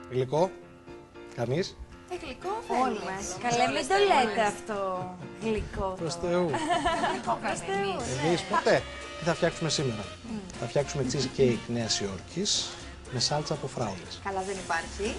Γλυκό. Κανείς? Γλυκό Όλοι μας. Καλέ, μην το λέτε αυτό. Γλυκό. Προς Θεού. Εμείς ποτέ. Τι θα φτιάξουμε σήμερα? Θα φτιάξουμε cheesecake Νέας Υόρκης με σάλτσα από φράουλες. Καλά, δεν υπάρχει.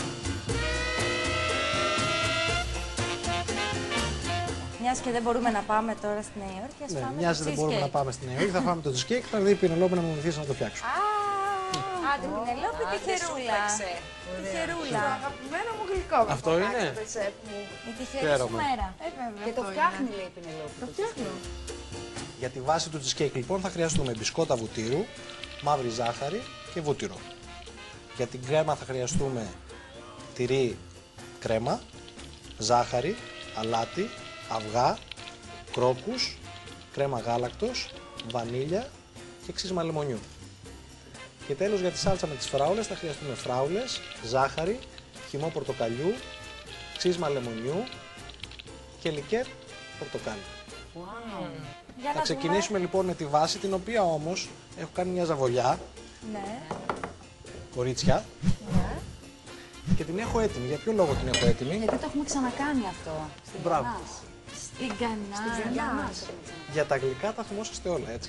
Μιας και δεν μπορούμε να πάμε τώρα στη Νέα Υόρκη, ας πάμε Μιας στο δεν μπορούμε να cheesecake. πάμε στη Νέα Υόρκη, θα πάμε το cheesecake, θα δει η Πηνελόπη να μου βοηθήσει να το φτιάξουμε. Α, την Πηνελόπη τη χερούλα. Τη χερούλα. Αγαπημένο μου γλυκό. Αυτό είναι? Η τυχερή σου Χαίρομαι. μέρα. Και το φτιάχνει, λέει η Πηνελόπη. Το φτιάχνω. Για τη βάση του cheesecake λοιπόν θα χρειαστούμε μπισκότα βουτύρου, μαύρη ζάχαρη και βούτυρο. Για την κρέμα θα χρειαστούμε τυρί κρέμα, ζάχαρη, αλάτι, αυγά, κρόκους, κρέμα γάλακτος, βανίλια και ξύσμα λεμονιού. Και τέλος για τη σάλτσα με τις φράουλες θα χρειαστούμε φράουλες, ζάχαρη, χυμό πορτοκαλιού, ξύσμα λεμονιού και λικέρ πορτοκάλι. Για Θα να ξεκινήσουμε λοιπόν με τη βάση, την οποία όμως έχω κάνει μια ζαβολιά, δούμε. Ναι. κορίτσια, Ναι. και την έχω έτοιμη. Για ποιο λόγο την έχω έτοιμη? Γιατί το έχουμε ξανακάνει αυτό. Στην Μπράβο. Κανάς. Στην Κανά. Για τα γλυκά τα θυμόσαστε όλα, έτσι.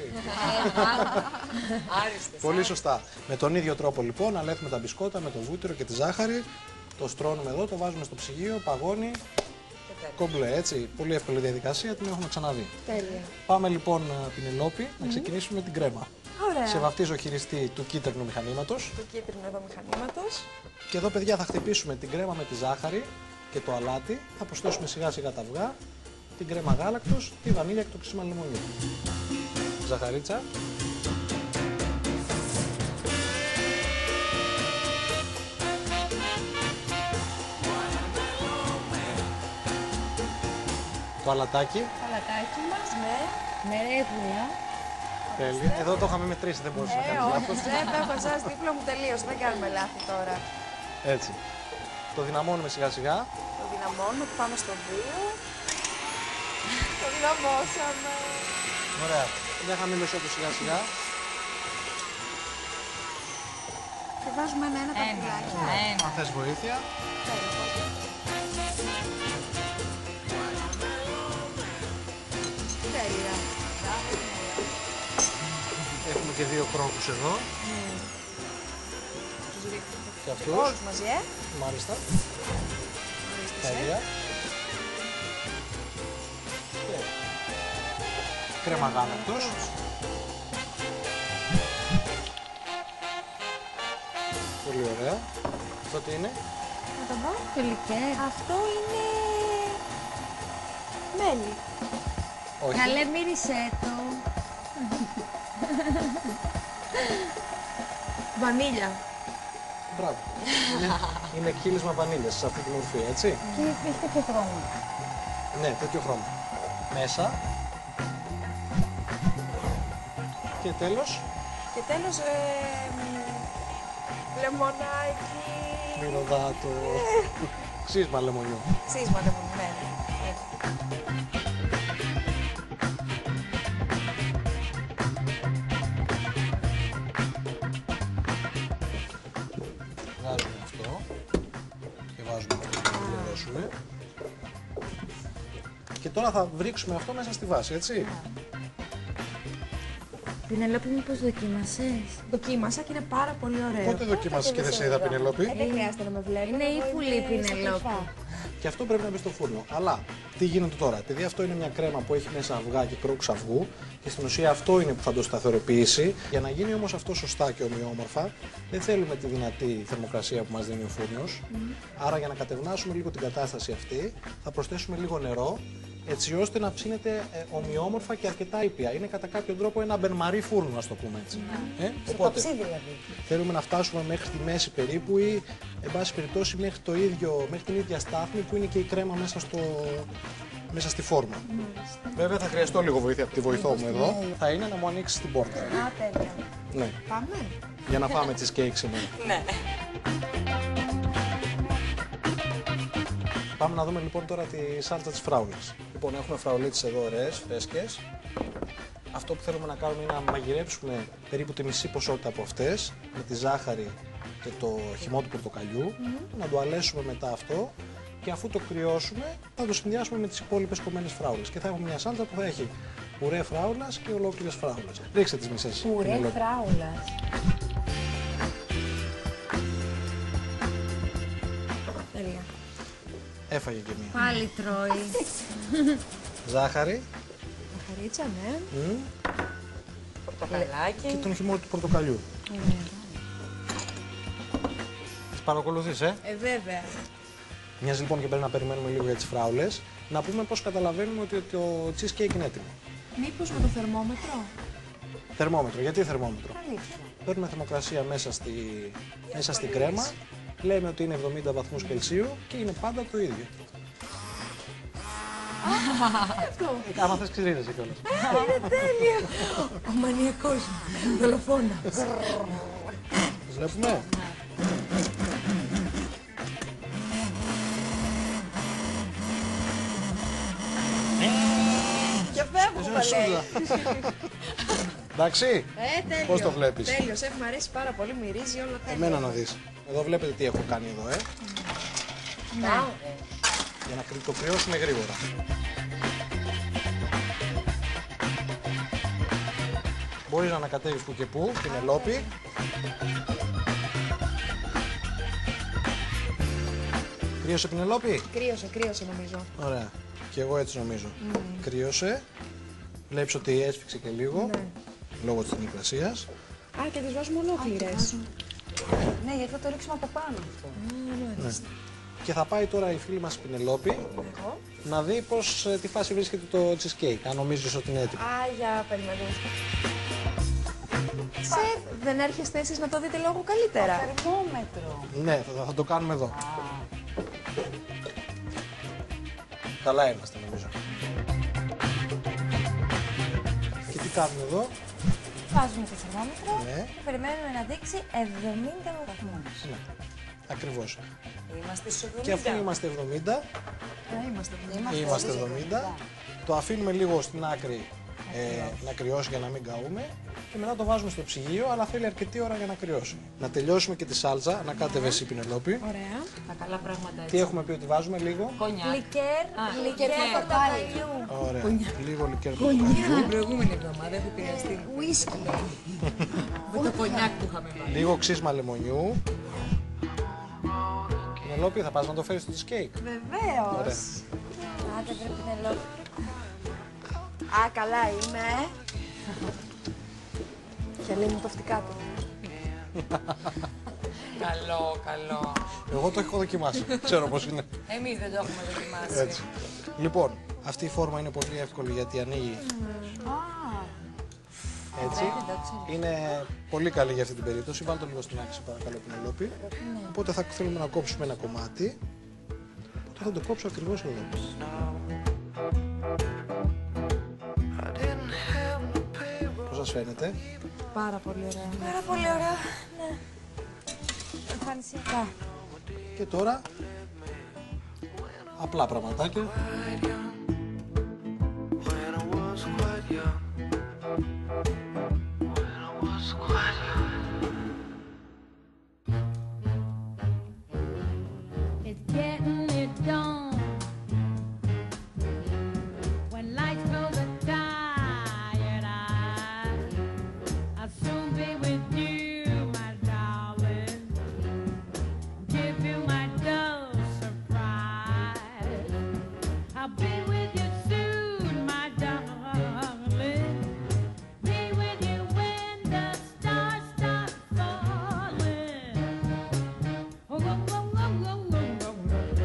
Πολύ σωστά. Με τον ίδιο τρόπο λοιπόν, αλέθουμε τα μπισκότα με το βούτυρο και τη ζάχαρη, το στρώνουμε εδώ, το βάζουμε στο ψυγείο, παγώνει, κομπλέ, έτσι. Πολύ εύκολη διαδικασία, την έχουμε ξαναδεί. Τέλεια. Πάμε λοιπόν, Πηνελόπη, να ξεκινήσουμε με την κρέμα. Ωραία. Σε βαφτίζω χειριστή του κίτρινου μηχανήματος. Το κίτρινο εδώ μηχανήματος. Και εδώ, παιδιά, θα χτυπήσουμε την κρέμα με τη ζάχαρη και το αλάτι. Θα προσθέσουμε σιγά σιγά τα αυγά, την κρέμα γάλακτος, τη βανίλια και το ξύσμα λεμονιού. Ζαχαρίτσα. Το αλατάκι. Παλατάκι μας με ρεύγουλα. Τέλεια. Εδώ το είχαμε μετρήσει, δεν μπορούσα να κάνω λάθος. Δεν έχω εσάς δίπλα μου τελείως. Δεν κάνουμε λάθη τώρα. Έτσι. Το δυναμώνουμε σιγά σιγά. Το δυναμώνουμε, πάμε στο 2. Το δυναμώσαμε. Ωραία. Για χαμήλωσέ το σιγά σιγά. Και βάζουμε ένα-ένα τα πουλάκια. Αν θες βοήθεια. Τέλεια. Έχουμε και δύο κρόκους εδώ. Και αυτούς. Όλους μαζί, Μάλιστα. Ορίστε, Τέλεια. Και κρέμα γάλακτος. Πολύ ωραία. Αυτό τι είναι? Να το δω. Το λικέρ. Αυτό είναι... Μέλι. Όχι. Καλέ, μύρισε το. Βανίλια. Μπράβο. Είναι κύλισμα βανίλιας σε αυτή τη μορφή, έτσι. Και έχει τέτοιο χρώμα. Ναι, τέτοιο χρώμα. Μέσα. Και τέλος, Και τέλος, λεμονάκι. μυρωδάτο. Ξύσμα λεμονιού. Ξύσμα λεμονιμένο. Βγάζουμε αυτό και βάζουμε αυτό που θα διαδώσουμε. Και τώρα θα βρίξουμε αυτό μέσα στη βάση, έτσι. Πηνελόπη, μήπως δοκίμασες? Δοκίμασα και είναι πάρα πολύ ωραίο. Πότε δοκίμασες και δεν σε είδα, Πηνελόπη? Δεν χρειάζεται να με βλέπει. Είναι ύφουλη η Πηνελόπη. Και αυτό πρέπει να μπει στο φούρνο. Αλλά τι γίνεται τώρα? Επειδή αυτό είναι μια κρέμα που έχει μέσα αυγά και κρόκους αυγού, και στην ουσία αυτό είναι που θα το σταθεροποιήσει. Για να γίνει όμως αυτό σωστά και ομοιόμορφα, δεν θέλουμε τη δυνατή θερμοκρασία που μας δίνει ο φούρνος. Άρα, για να κατευνάσουμε λίγο την κατάσταση αυτή, θα προσθέσουμε λίγο νερό, έτσι ώστε να ψήνεται ομοιόμορφα και αρκετά ήπια. Είναι κατά κάποιο τρόπο ένα μπενμαρί φούρνο, ας το πούμε έτσι. Οπότε, δηλαδή. θέλουμε να φτάσουμε μέχρι τη μέση περίπου ή, εν πάση περιπτώσει, μέχρι την ίδια στάθμη που είναι και η κρέμα μέσα στη φόρμα. Βέβαια, θα χρειαστώ λίγο βοήθεια από τη βοηθό μου εδώ. Θα είναι να μου ανοίξει την πόρτα. Α, τέλεια. Ναι, Πάμε. για να φάμε cheesecake σήμερα. Ναι. Πάμε να δούμε λοιπόν τώρα τη σάλτσα της φράουλας. Λοιπόν, έχουμε φραουλίτσες εδώ ωραίες, φρέσκες. Αυτό που θέλουμε να κάνουμε είναι να μαγειρέψουμε περίπου τη μισή ποσότητα από αυτές με τη ζάχαρη και το χυμό του πορτοκαλιού, να το αλέσουμε μετά αυτό και αφού το κρυώσουμε θα το συνδυάσουμε με τις υπόλοιπες κομμένες φράουλες και θα έχουμε μια σάλτσα που θα έχει πουρέ φράουλας και ολόκληρες φράουλες. Ρίξτε τις μισές. Πουρέ φράουλας. Τέλεια. Έφαγε και μία. Πάλι τρώει. Ζάχαρη. Ζαχαρίτσα, ναι. Πορτοκαλάκι. Και τον χυμό του πορτοκαλιού. Τις παρακολουθείς, Βέβαια. Μιας λοιπόν και πρέπει να περιμένουμε λίγο για τις φράουλες, να πούμε πώς καταλαβαίνουμε ότι το cheesecake είναι έτοιμο. Μήπως με το θερμόμετρο? Θερμόμετρο. Γιατί θερμόμετρο? Αλήθεια. Παίρνουμε θερμοκρασία μέσα στην κρέμα, λέμε ότι είναι 70 βαθμούς Κελσίου και είναι πάντα το ίδιο. Άμα θες ξυρίζεσαι κιόλας. Είναι τέλειο. Ο μανιακός μου. Δολοφόνα. Τις βλέπουμε. Και φεύγουμε, λέει. Εντάξει, Τέλειο. πώς το βλέπεις? Τέλειο, σεφ, μου αρέσει πάρα πολύ, μυρίζει όλο τέλειο. Εμένα να δεις. Εδώ βλέπετε τι έχω κάνει εδώ, Ναι. για να το κρυώσουμε γρήγορα. Μπορείς να ανακατεύεις που και που, Πινελόπη. Κρύωσε, Πινελόπη. Κρύωσε νομίζω. Ωραία. Και εγώ έτσι νομίζω. Κρύωσε. Βλέπεις ότι έσφιξε και λίγο, λόγω της θερμοκρασίας. Α, και τις βάζουμε ολόκληρες. Ναι, γιατί θα το ρίξουμε από πάνω αυτό. Ναι. Και θα πάει τώρα η φίλη μας Πινελόπη να δει πώς, τι φάση βρίσκεται το cheesecake, αν νομίζεις ότι είναι έτοιμο. Α, για περιμένω. Σεφ, δεν έρχεστε εσείς να το δείτε λόγω καλύτερα? Θερμόμετρο. Ναι, θα το κάνουμε εδώ. Καλά είμαστε νομίζω. Και τι κάνουμε εδώ? Βάζουμε το θερμόμετρο Ναι. και περιμένουμε να δείξει 70 βαθμούς. Ναι, ακριβώς. Είμαστε στους 70. Και αφού είμαστε 70, είμαστε 70, το αφήνουμε λίγο στην άκρη να κρυώσει για να μην καούμε και μετά το βάζουμε στο ψυγείο, αλλά θέλει αρκετή ώρα για να κρυώσει. Να τελειώσουμε και τη σάλτσα, να κάτευε εσύ Πινελόπη. Ωραία. Τα καλά πράγματα έτσι. Τι έχουμε πει ότι βάζουμε λίγο? Κονιάκ. Λικέρ πορτοκαλιού. Ωραία, λίγο λικέρ πορτοκαλιού. Την προηγούμενη εβδομάδα έχω επηρεαστεί. Ουίσκι. Με το κονιάκ που είχαμε βάλει. Λίγο ξύσμα λεμονιού. Πινελόπη, θα πας να το φέρεις στο cheesecake? Βεβαίως. Ωραία. Άντε βρε Πινελόπη. Α, καλά είμαι. Και λέει μου το φτικά του. Καλό, καλό. Εγώ το έχω δοκιμάσει, ξέρω πώς είναι. Εμείς δεν το έχουμε δοκιμάσει. Έτσι. Λοιπόν, αυτή η φόρμα είναι πολύ εύκολη γιατί ανοίγει έτσι. Είναι πολύ καλή για αυτή την περίπτωση. Βάλτε το λίγο στην άκρη, παρακαλώ, Πινελόπη. Οπότε θα θέλουμε να κόψουμε ένα κομμάτι. Οπότε θα το κόψω ακριβώς εδώ. Πώς σας φαίνεται? Πάρα πολύ ωραία. Πάρα πολύ ωραία. Ναι. Εμφανισιακά. Και τώρα απλά πραγματάκια. It's getting it done. When lights close a tired eye, I'll soon be with you, my darling. Give you my dose surprise. I'll be with you soon, my darling. Be with you when the stars start falling. Oh, oh, oh, oh, oh, oh, oh.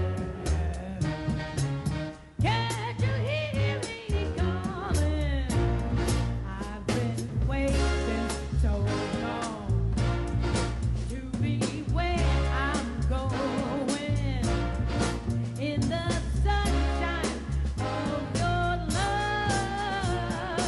Can't you hear me calling? I've been waiting so long to be where I'm going in the sunshine of your love.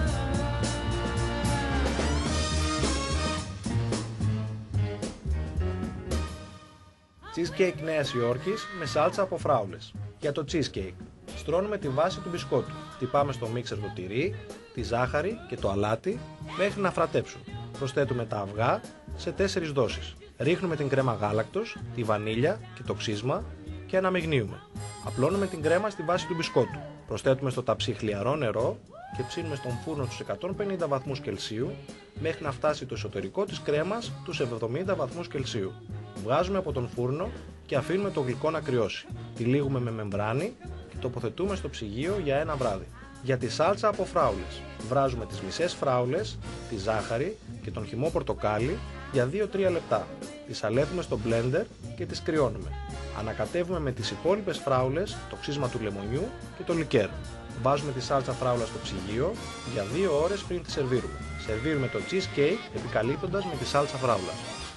Cheesecake Νέας Υόρκης με σάλτσα από φράουλες. Για το cheesecake, στρώνουμε τη βάση του μπισκότου. Τυπάμε στο μίξερ το τυρί, τη ζάχαρη και το αλάτι μέχρι να φρατέψουν. Προσθέτουμε τα αυγά σε 4 δόσεις. Ρίχνουμε την κρέμα γάλακτος, τη βανίλια και το ξύσμα και αναμειγνύουμε. Απλώνουμε την κρέμα στη βάση του μπισκότου. Προσθέτουμε στο ταψί χλιαρό νερό και ψήνουμε στον φούρνο στους 150 βαθμούς Κελσίου μέχρι να φτάσει το εσωτερικό της κρέμας στους 70 βαθμούς Κελσίου. Βγάζουμε από τον φούρνο και αφήνουμε το γλυκό να κρυώσει. Τυλίγουμε με μεμβράνη και τοποθετούμε στο ψυγείο για ένα βράδυ. Για τη σάλτσα από φράουλες. Βράζουμε τις μισές φράουλες, τη ζάχαρη και τον χυμό πορτοκάλι για 2-3 λεπτά. Τις αλέθουμε στο μπλέντερ και τις κρυώνουμε. Ανακατεύουμε με τις υπόλοιπες φράουλες το ξύσμα του λεμονιού και το λικέρ. Βάζουμε τη σάλτσα φράουλα στο ψυγείο για 2 ώρες πριν τη σερβίρουμε. Σερβίρουμε το cheesecake επικαλύπτοντας με τη σάλτσα φράουλα.